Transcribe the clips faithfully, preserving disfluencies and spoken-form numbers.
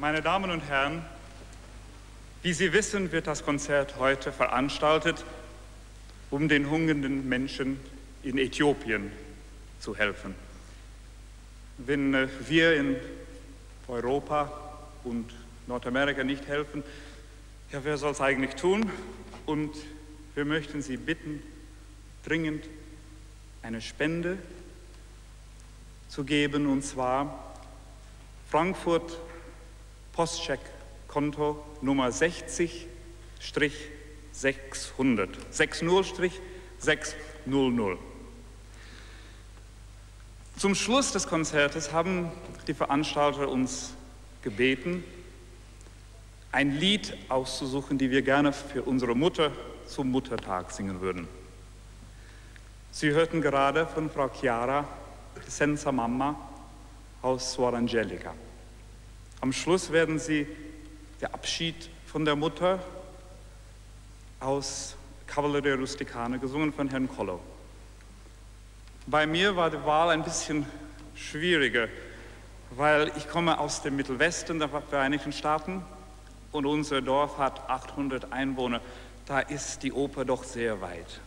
Meine Damen und Herren, wie Sie wissen, wird das Konzert heute veranstaltet, um den hungernden Menschen in Äthiopien zu helfen. Wenn äh, wir in Europa und Nordamerika nicht helfen, ja, wer soll es eigentlich tun? Und wir möchten Sie bitten, dringend eine Spende zu geben, und zwar Frankfurt Postcheck-Konto Nummer sechzig sechshundert, sechzig sechshundert. Zum Schluss des Konzertes haben die Veranstalter uns gebeten, ein Lied auszusuchen, die wir gerne für unsere Mutter zum Muttertag singen würden. Sie hörten gerade von Frau Chiara Senza Mamma aus Suor Angelica. Am Schluss werden Sie der Abschied von der Mutter aus Cavalleria Rusticana, gesungen von Herrn Kollo. Bei mir war die Wahl ein bisschen schwieriger, weil ich komme aus dem Mittelwesten der Vereinigten Staaten und unser Dorf hat achthundert Einwohner. Da ist die Oper doch sehr weit.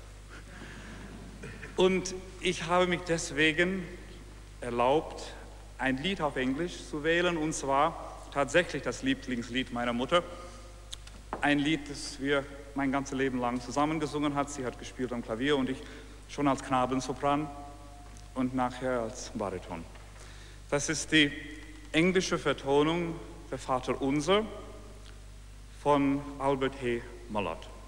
Und ich habe mich deswegen erlaubt, ein Lied auf Englisch zu wählen, und zwar tatsächlich das Lieblingslied meiner Mutter. Ein Lied, das wir mein ganzes Leben lang zusammen gesungen haben. Sie hat gespielt am Klavier und ich schon als Knabensopran und nachher als Bariton. Das ist die englische Vertonung der Vaterunser von Albert Hay Malotte.